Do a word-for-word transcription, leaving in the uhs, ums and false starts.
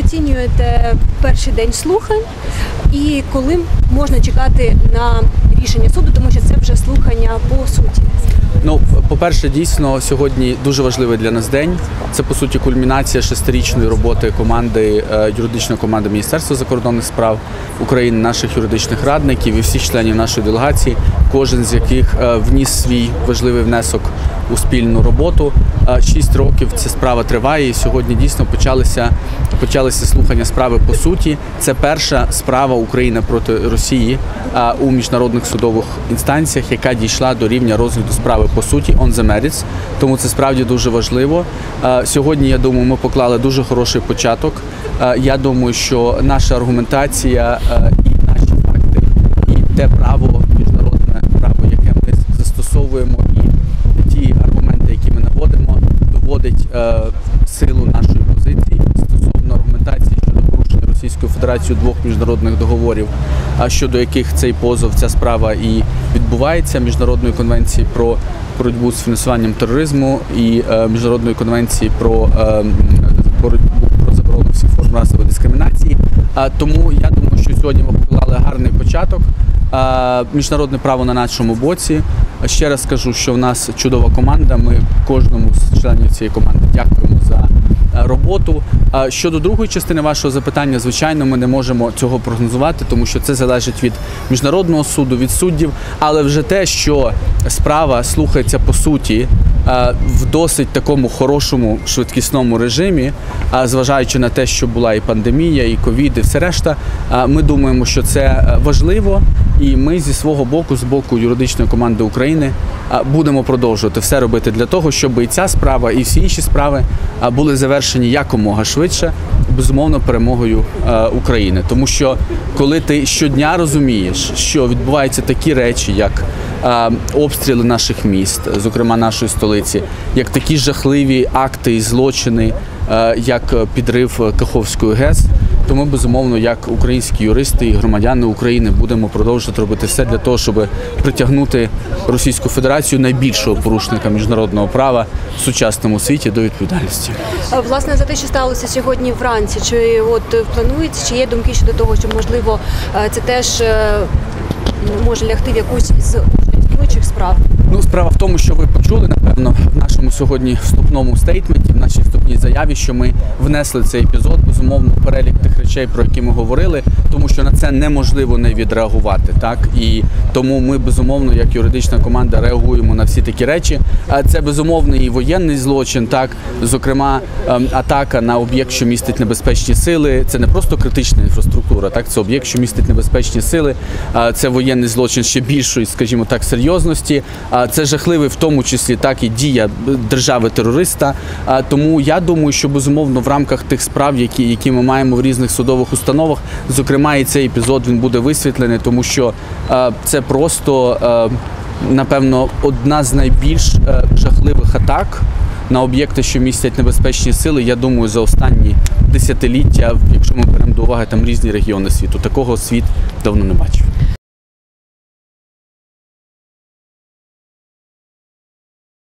оцінюєте перший день слухань і коли можна чекати на рішення суду, тому що це вже слухання по суті? Ну, по-перше, дійсно, сьогодні дуже важливий для нас день. Це, по суті, кульмінація шестирічної роботи команди, юридичної команди Міністерства закордонних справ України, наших юридичних радників і всіх членів нашої делегації, кожен з яких вніс свій важливий внесок у спільну роботу. Шість років ця справа триває, і сьогодні дійсно почалися, почалися слухання справи по суті. Це перша справа України проти Росії у міжнародних судових інстанціях, яка дійшла до рівня розгляду справи по суті, on the merits, тому це справді дуже важливо. Сьогодні, я думаю, ми поклали дуже хороший початок. Я думаю, що наша аргументація і наші факти, і те право, міжнародне право, яке ми застосовуємо, і ті аргументи, які ми наводимо, доводить силу нашої позиції стосовно аргументації щодо порушення Російською Федерацією двох міжнародних договорів, щодо яких цей позов, ця справа і відбувається, Міжнародної конвенції про боротьбу з фінансуванням тероризму і Міжнародної конвенції про боротьбу про заборону всіх форм расової дискримінації. Тому я думаю, що сьогодні ми поклали гарний початок. Міжнародне право на нашому боці. Ще раз скажу, що в нас чудова команда, ми кожному з членів цієї команди дякуємо за роботу. Щодо другої частини вашого запитання, звичайно, ми не можемо цього прогнозувати, тому що це залежить від міжнародного суду, від суддів, але вже те, що справа слухається по суті в досить такому хорошому швидкісному режимі, зважаючи на те, що була і пандемія, і ковід, і все решта, ми думаємо, що це важливо, і ми зі свого боку, з боку юридичної команди України, будемо продовжувати все робити для того, щоб і ця справа, і всі інші справи були завершені якомога швидше, безумовно, перемогою України. Тому що, коли ти щодня розумієш, що відбуваються такі речі, як обстріли наших міст, зокрема нашої столиці, як такі жахливі акти і злочини, як підрив Каховської ГЕС, то ми, безумовно, як українські юристи і громадяни України будемо продовжувати робити все для того, щоб притягнути Російську Федерацію, найбільшого порушника міжнародного права в сучасному світі, до відповідальності. Власне, за те, що сталося сьогодні вранці, чи от планується, чи є думки щодо того, що, можливо, це теж може лягти в якусь з існуючих справ? Ну, справа в тому, що ви почули, напевно, в нашому сьогодні вступному стейтменті, в нашій вступній заяві, що ми внесли цей епізод, безумовно, в перелік тих речей, про які ми говорили, тому що на це неможливо не відреагувати, так? І тому ми, безумовно, як юридична команда, реагуємо на всі такі речі. Це, безумовно, і воєнний злочин, так? Зокрема, атака на об'єкт, що містить небезпечні сили. Це не просто критична інфраструктура, так? Це об'єкт, що містить небезпечні сили. Це воєнний злочин ще більшої, скажімо так, серйозності. Це жахливий, в тому числі, так і дія держави-терориста. Тому я думаю, що, безумовно, в рамках тих справ, які, які ми маємо в різних судових установах, зокрема, і цей епізод, він буде висвітлений, тому що це просто, напевно, одна з найбільш жахливих атак на об'єкти, що містять небезпечні сили, я думаю, за останні десятиліття, якщо ми беремо до уваги там різні регіони світу. Такого світ давно не бачив.